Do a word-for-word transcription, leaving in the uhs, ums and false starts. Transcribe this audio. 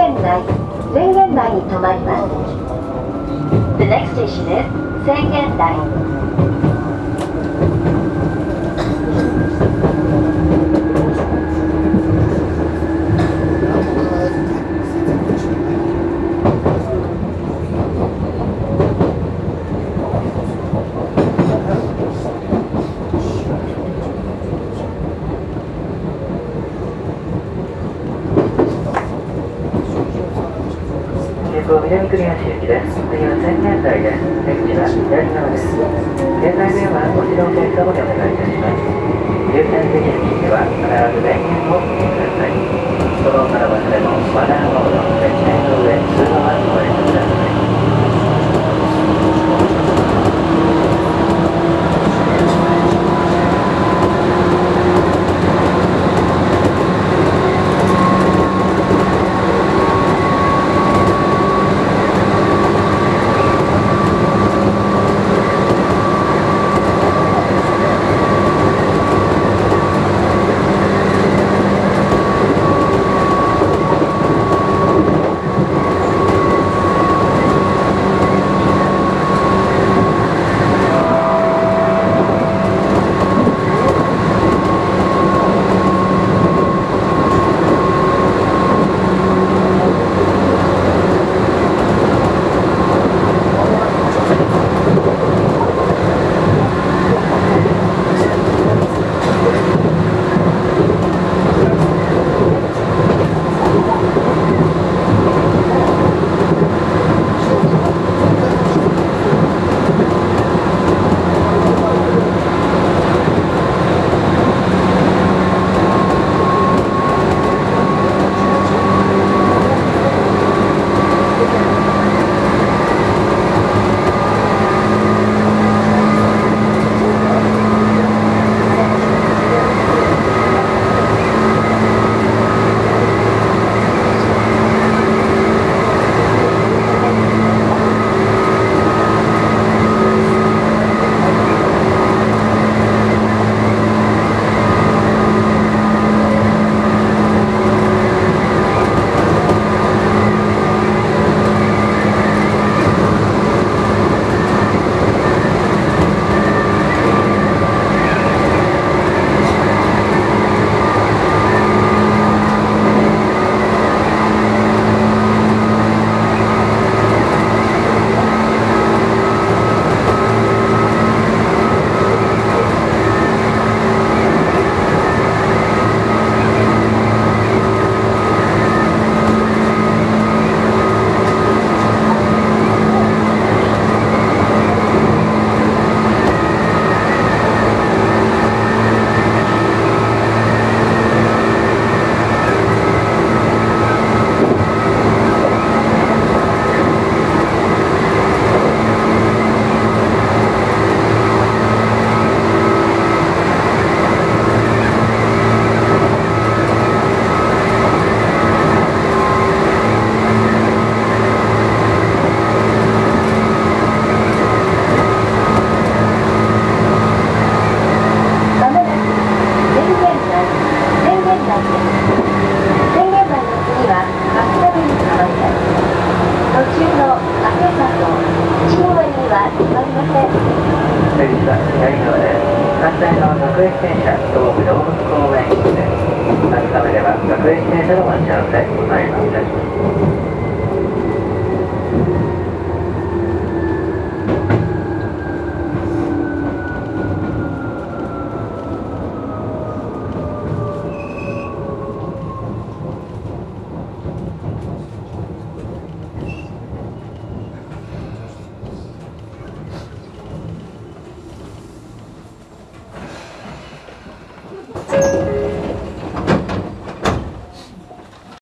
原内宣言台に停まります。 The next station is 宣言台。 南栗橋行きです。次は宣言台です。出口は左側です。現在電話ご自動停止をお願いいたします。優先席については必ず電源をお切ってください。その他の場所でもマナーモード、接線の上、通話はご遠慮ください。 反対の各駅停車、東武動物公園行きです。秋雨では各駅停車の待ち合わせございません。